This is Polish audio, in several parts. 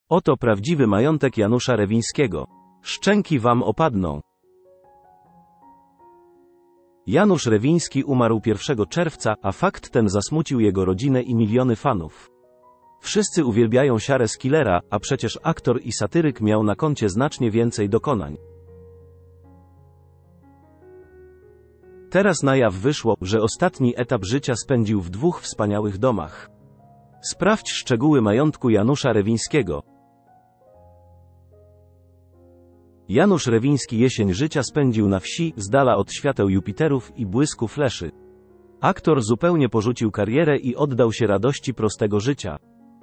Oto prawdziwy majątek Janusza Rewińskiego. Szczęki wam opadną. Janusz Rewiński umarł 1 czerwca, a fakt ten zasmucił jego rodzinę i miliony fanów. Wszyscy uwielbiają siarę z killera, a przecież aktor i satyryk miał na koncie znacznie więcej dokonań. Teraz na jaw wyszło, że ostatni etap życia spędził w 2 wspaniałych domach. Sprawdź szczegóły majątku Janusza Rewińskiego. Janusz Rewiński jesień życia spędził na wsi, z dala od świateł Jupiterów i błysku fleszy. Aktor zupełnie porzucił karierę i oddał się radości prostego życia.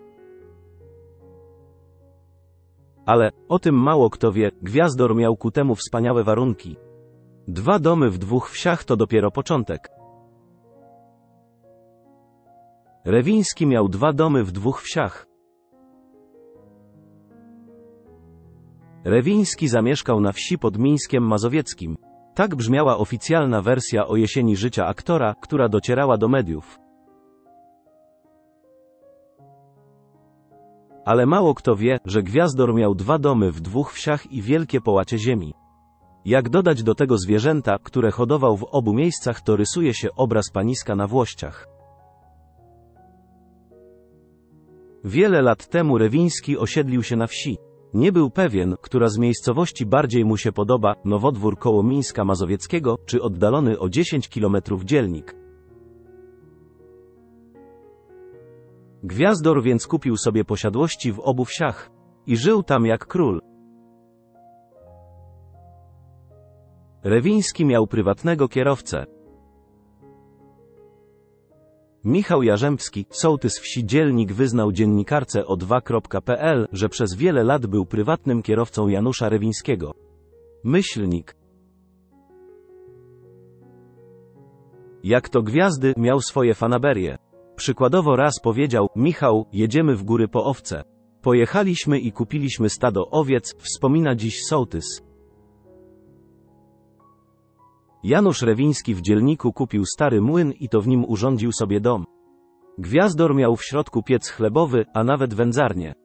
Ale, o tym mało kto wie, gwiazdor miał ku temu wspaniałe warunki. 2 domy w 2 wsiach to dopiero początek. Rewiński miał 2 domy w 2 wsiach. Rewiński zamieszkał na wsi pod Mińskiem Mazowieckim. Tak brzmiała oficjalna wersja o jesieni życia aktora, która docierała do mediów. Ale mało kto wie, że gwiazdor miał 2 domy w 2 wsiach i wielkie połacie ziemi. Jak dodać do tego zwierzęta, które hodował w obu miejscach, to rysuje się obraz paniska na Włościach. Wiele lat temu Rewiński osiedlił się na wsi. Nie był pewien, która z miejscowości bardziej mu się podoba, Nowodwór koło Mińska Mazowieckiego, czy oddalony o 10 km Dzielnik. Gwiazdor więc kupił sobie posiadłości w obu wsiach. I żył tam jak król. Rewiński miał prywatnego kierowcę. Michał Jarzębski, sołtys wsi Dzielnik, wyznał dziennikarce O2.pl, że przez wiele lat był prywatnym kierowcą Janusza Rewińskiego. Myślnik. Jak to gwiazdy, miał swoje fanaberie. Przykładowo raz powiedział: Michał, jedziemy w góry po owce. Pojechaliśmy i kupiliśmy stado owiec, wspomina dziś sołtys. Janusz Rewiński w Dzielniku kupił stary młyn i to w nim urządził sobie dom. Gwiazdor miał w środku piec chlebowy, a nawet wędzarnię.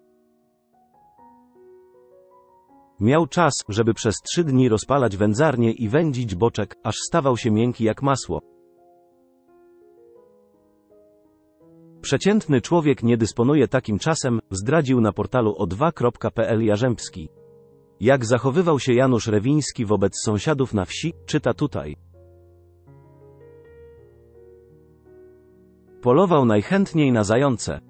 Miał czas, żeby przez 3 dni rozpalać wędzarnię i wędzić boczek, aż stawał się miękki jak masło. Przeciętny człowiek nie dysponuje takim czasem, zdradził na portalu o2.pl Jarzębski. Jak zachowywał się Janusz Rewiński wobec sąsiadów na wsi, czyta tutaj. Polował najchętniej na zające.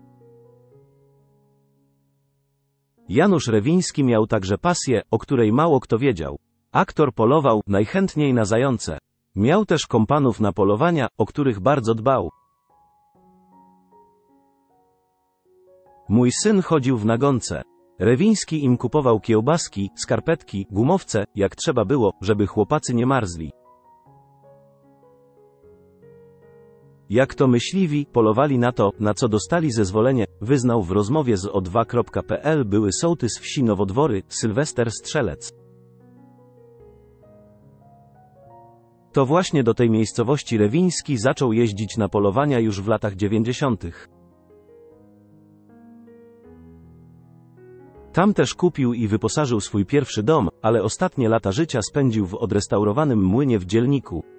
Janusz Rewiński miał także pasję, o której mało kto wiedział. Aktor polował najchętniej na zające. Miał też kompanów na polowania, o których bardzo dbał. Mój syn chodził w nagonce. Rewiński im kupował kiełbaski, skarpetki, gumowce, jak trzeba było, żeby chłopacy nie marzli. Jak to myśliwi, polowali na to, na co dostali zezwolenie, wyznał w rozmowie z o2.pl były sołtys wsi Nowodwory, Sylwester Strzelec. To właśnie do tej miejscowości Rewiński zaczął jeździć na polowania już w latach 90. Tam też kupił i wyposażył swój pierwszy dom, ale ostatnie lata życia spędził w odrestaurowanym młynie w Dzielniku.